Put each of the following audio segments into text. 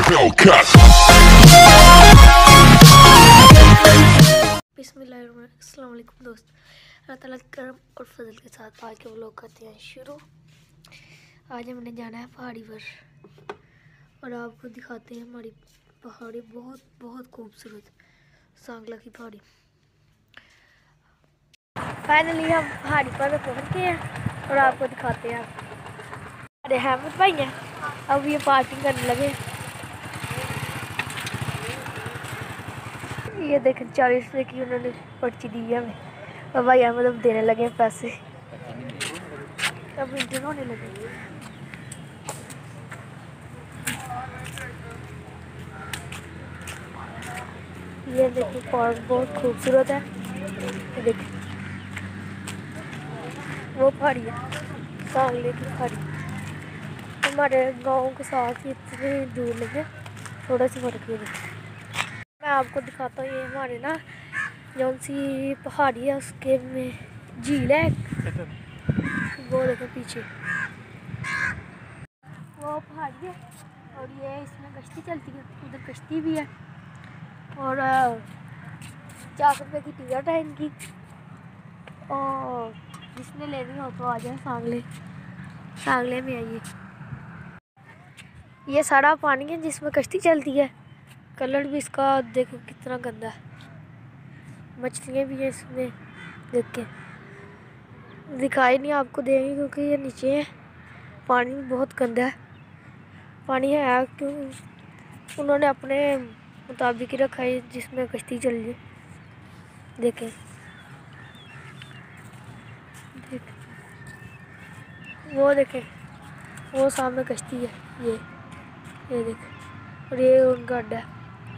Hellcat. अस्सलाम वालेकुम दोस्त, अल्लाह ताला के करम और फजल के साथ आज के व्लॉग करते हैं शुरू। आज हमने जाना है पहाड़ी पर और आपको दिखाते हैं हमारी पहाड़ी, बहुत बहुत खूबसूरत सांगला की पहाड़ी। फाइनली हम पहाड़ी पर पहुंच गए हैं और आपको दिखाते हैं। अरे अहमद भाई हैं, अब ये पार्किंग करने लगे। ये देखें 40 रुपये की उन्होंने पर्ची दी है हमें और भाई अहमद अब देने लगे पैसे, अब इंजन होने लगे। ये देखिए पार्क बहुत खूबसूरत है। ये देखिए वो पहाड़ी है, सांगले की पहाड़ी। हमारे गांव के साथ ही इतनी दूर लगे, थोड़ा सा फर्क है। मैं आपको दिखाता हूँ, ये हमारे ना जौन सी पहाड़ी है उसके में झील है, वो देखो पीछे वो पहाड़ी है और ये इसमें कश्ती चलती है, उधर कश्ती भी है और 4 रुपये की टिकट है इनकी। और जिसने लेनी हो तो आ जाए, सांगले में आइए। ये सारा पानी है जिसमें कश्ती चलती है। कलर भी इसका देखो कितना गंदा है, मछलियाँ भी हैं इसमें, देख के दिखाई नहीं आपको देंगे क्योंकि ये नीचे है। पानी बहुत गंदा है, पानी है क्यों उन्होंने अपने मुताबिक ही रखा है जिसमें कश्ती चल रही। देखें वो देखें, वो सामने कश्ती है, ये देख, और ये उनका अड्डा है।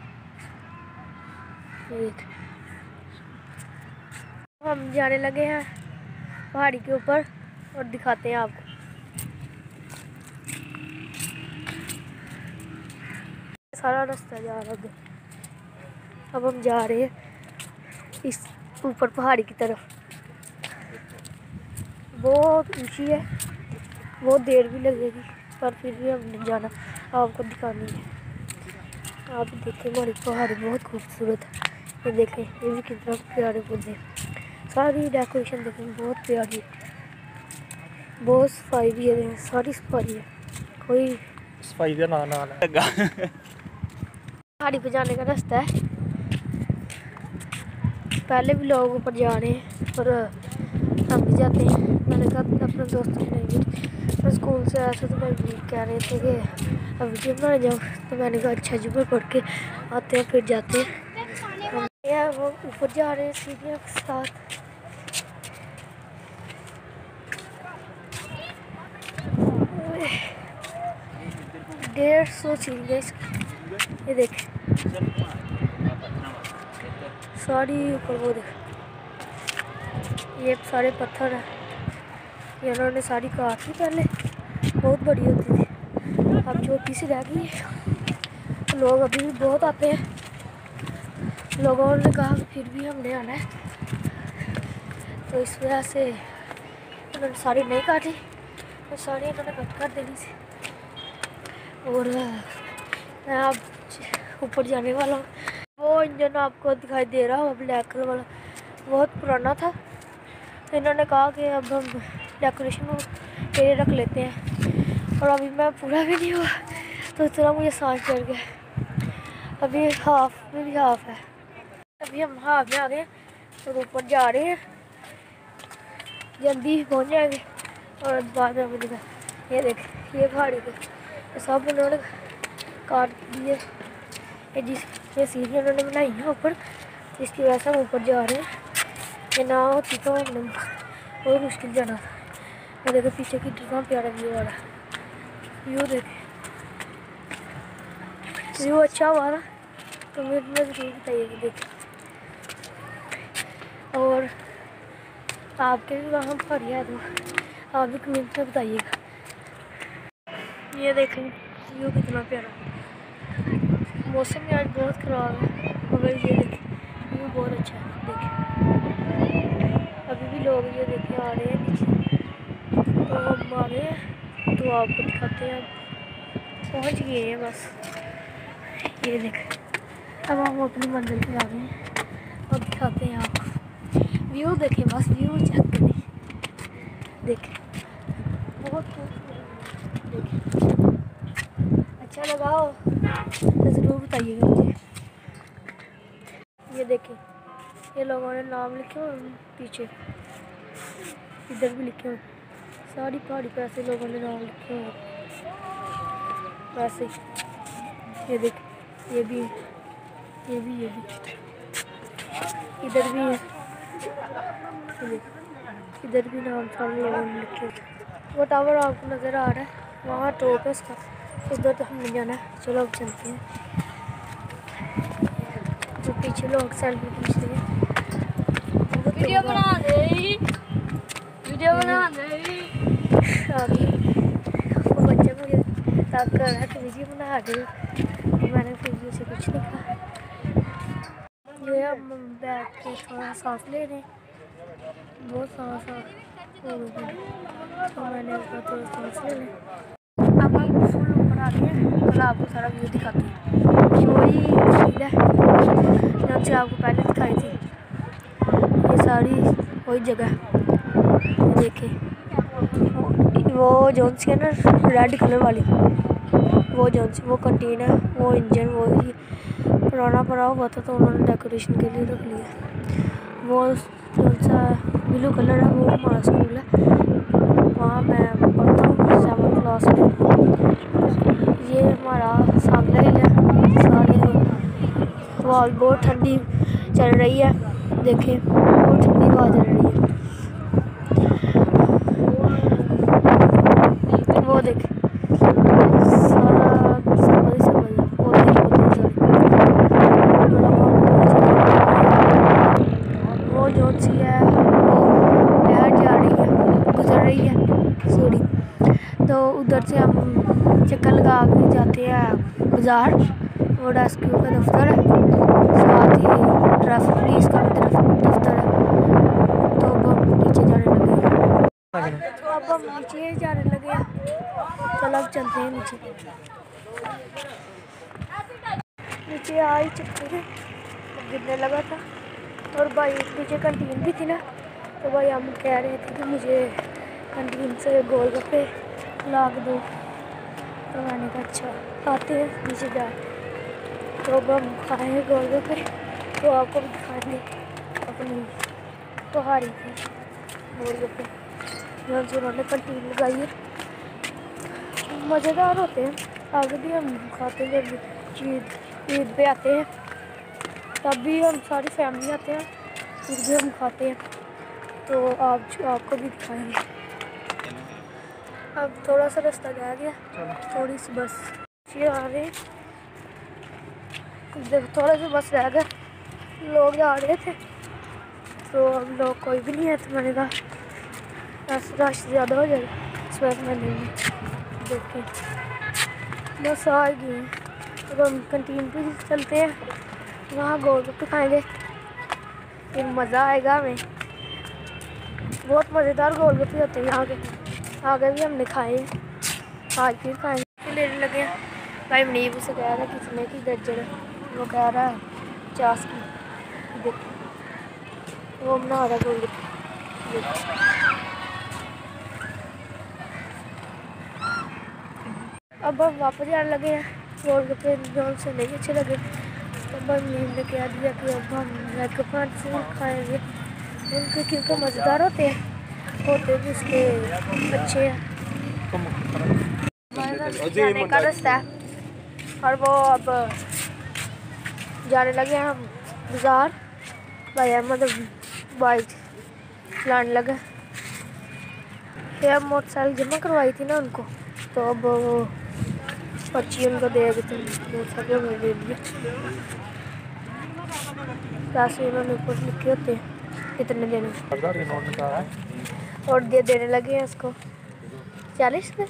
ये देख, हम जाने लगे हैं पहाड़ी के ऊपर और दिखाते हैं आपको। सारा रास्ता जा रहा है, अब हम जा रहे हैं इस ऊपर पहाड़ी की तरफ। बहुत ऊंची है, बहुत देर भी लगेगी पर फिर भी हमने जाना, आपको दिखानी है। आप देखें हमारी पहाड़ी बहुत खूबसूरत है। ये देखें, ये भी कितना प्यारे पौधे, सारी डेकोरेशन देखें बहुत प्यारी है, बहुत सफाई भी है, सारी सफाई है, कोई सफाई का ना लगा। पहाड़ी पे जाने का रास्ता है, पहले भी लोग ऊपर जा रहे हैं और हम भी जाते हैं। मैंने कहा अपने दोस्तों को नहीं, मैं स्कूल से आया था तो भाई कह रहे थे कि अब वीडियो बनाने जाओ, तो मैंने कहा अच्छा जी, पढ़ के आते हैं फिर जाते हैं। हम यार वो ऊपर जा रहे हैं सीढ़ियों के साथ। 150 सीढ़ियाँ, ये देख सारी ऊपर, वो देख ये सारे पत्थर है, ये उन्होंने सारी काट दी, पहले बहुत बड़ी होती थी, अब छोटी सी रह गई है। लोग अभी भी बहुत आते हैं, लोगों ने कहा कि फिर भी हमने आना है, तो इस वजह से उन्होंने सारी नहीं काटी, तो सारी इन्होंने कट कर देनी थी। और मैं अब ऊपर जाने वाला हूँ। वो इंजन आपको दिखाई दे रहा हो ब्लैक कलर वाला, बहुत पुराना था, तो इन्होंने कहा कि अब हम डेकोरेशन के लिए रख लेते हैं। और अभी मैं पूरा भी नहीं हुआ तो इतना मुझे सांस चढ़ गया, अभी हाफ में भी हाफ है, अभी हम हाफ में आ गए और ऊपर जा रहे हैं, जल्दी पहुंच जाएंगे। और बाद में हमें दिखा, ये देख ये पहाड़ी पे सब उन्होंने काट दिए, ये जिस ये सीढ़ी उन्होंने बनाई है ऊपर, जिसकी वजह से हम ऊपर जा रहे हैं। ये ना होती तो हमने बहुत मुश्किल जाना था। ये देखो पीछे की कितना प्यारा व्यू आ रहा है, व्यू देखे, व्यू अच्छा हुआ ना तो मेरे में ज़रूर बताइएगा। देखिए और आपके भी वहाँ पहाड़ी है तो आप भी कमेंट में बताइएगा। ये देखें व्यू कितना प्यारा, मौसम भी आज बहुत ख़राब है मगर ये देखें व्यू बहुत अच्छा है। देखिए अभी भी लोग ये देखे आ रहे हैं नीचे, तो हम आ रहे हैं तो आपको दिखाते हैं। अब पहुँच गए हैं बस। ये देख, अब हम अपनी मंजिल पे आ गए हैं और दिखाते हैं आपको व्यू। देखें बस, व्यू चेक करें, देखें बहुत खूबसूरत। देखें, अच्छा लगा हो तो ज़रूर बताइएगा मुझे। ये देखें, ये लोगों ने नाम लिखे हुए हैं पीछे, इधर भी लिखे हुए, सारी पहाड़ी पे ऐसे लोगों ने नाम लिखे हुए हैं वैसे। ये देख, ये भी, ये भी, ये भी, इधर भी है, ये देख, इधर भी नाम सारे लोगों ने लिखे हुए। वो टावर आपको नज़र आ रहा है, वहाँ टॉप है उसका, उधर तो हम नहीं जाना है। चलो अब चलते हैं। जो पीछे लोग सेल्फी खींच रहे हैं, वीडियो बना दे, वीडियो बना दे। अभी वो बच्चे मुझे तंग कर रहा है कि वीडियो बना दे, मैंने फिर भी उसे कुछ नहीं कहा। ये हम बैठ के थोड़ा सांस ले रहे हैं, बहुत सांस हो गई, तो मैंने उसका थोड़ा सांस ले लें। अब हम फुल ऊपर आ गए हैं, कल आपको सारा व्यू दिखाते हैं। वही झील है जहाँ से आपको पहले दिखाई थी, ये सारी वही जगह। देखिए वो जौन सी है ना रेड कलर वाली, वो जौन सी, वो कंटीन है, वो इंजन, वो ही पुराना पड़ा हुआ था तो उन्होंने डेकोरेशन के लिए रख लिया। वो जौन सा ब्लू कलर है वो हमारा स्कूल है, वहाँ मैं पढ़ता हूँ 7th क्लास में। ये हमारा सांगला हिल है, सारे हवा बहुत ठंडी चल रही है। देखें बहुत ठंडी हवा चल रही है, वो देखें सारा सबज सबज पौधे पौधे सारे। वो जौन सी है वो लहर जा रही है, गुजर रही है सीढ़ी, तो उधर से हम चक्कर लगा के जाते हैं बाज़ार। वो रेस्क्यू का दफ्तर है, साथ ही ट्रैफिक पुलिस का भी दफ्तर है। तो अब हम नीचे जाने लगे हैं, अब हम नीचे जाने लगे हैं। चलो अब चलते हैं नीचे। नीचे आ ही चुके हैं, गिरने लगा था। और भाई नीचे कैंटीन भी थी ना, तो भाई हम कह रहे थे कि मुझे कैंटीन से गोलगप्पे ला के दो, तो मैंने कहा अच्छा आते हैं नीचे जा। तो अब हम खाएँगे गोलगप्पे, तो आपको भी दिखाएंगे अपनी पहाड़ी के गोलगप्पे जो उन्होंने कैंटीन लगाई है। मज़ेदार होते हैं, आगे भी हम खाते हैं जब ईद पे आते हैं, तब भी हम सारी फैमिली आते हैं, फिर भी हम खाते हैं। तो आपको भी दिखाएंगे। अब थोड़ा सा रास्ता रह गया, थोड़ी सी बस ये आ रहे हैं, थोड़ा सा बस रह गया, लोग जा रहे थे तो अब लोग कोई भी नहीं है, तो मैंने कहा रश ज़्यादा हो जाएगा इस बार मैं नहीं। देखें बस आ गई हैं, अब हम कैंटीन पे चलते हैं, वहाँ गोलगप्पे खाएंगे, फिर मज़ा आएगा हमें। बहुत मज़ेदार गोलगप्पे होते हैं यहाँ के, आगे भी हमने खाए हैं, आज फिर खाएंगे। लेने लगे हैं भाई मनीब उसे कह रहा है कितने की दर्जन है, वो कह रहा है 50 की। देखो वो बना रहा है गोलगप्पे। अब हम वापस जाने लगे हैं, गोलगप्पे जोन से नहीं अच्छे लगे, तो अब मनीब ने कह दिया कि अब हम गोलगप्पे से खाएँगे, उनके क्योंकि मज़ेदार होते भी उसके अच्छे हैं। जाने का रास्ता है और वो अब जाने लगे हैं हम बाज़ार। भाई अहमद बाइक चलाने लगा, फिर मोटरसाइकिल जमा करवाई थी ना उनको, तो अब वो पर्ची उनको दे देते, मोटरसाइकिल दे दिया, पैसे उन्होंने ऊपर लिखे होते हैं कितने देने, और देने लगे हैं उसको 40 में।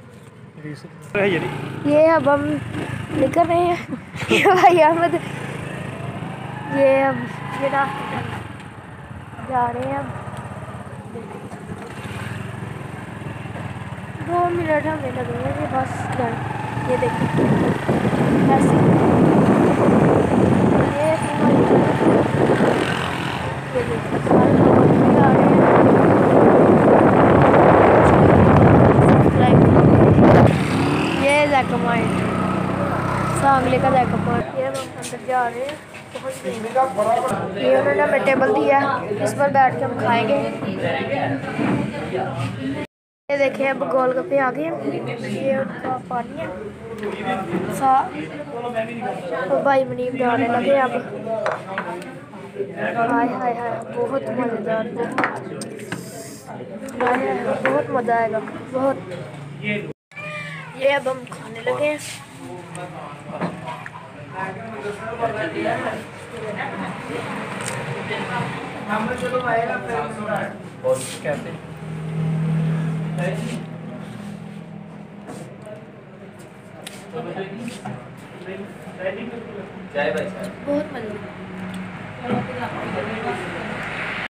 ये अब हम निकल रहे हैं भाई अहमद, ये अब ये रास्ते जा रहे हैं। अब 2 मिनट हमें लगेंगे बस जाने। ये देखिए ऐसे सांगले का जाएगा पॉइंट। ये हम अंदर जा रहे हैं, पहुँच गए। ये उन्होंने हमें टेबल दिया, इस पर बैठ के हम खाएंगे। ये देखिए अब गोलगप्पे आ गए। ये उनका पानी है तो भाई मुनीब जाने लगे अब। हाय हाय हाय, बहुत मज़ेदार, बहुत मज़ा आएगा बहुत। ये अब हम खाने लगे हैं। कैसे बहुत मजा।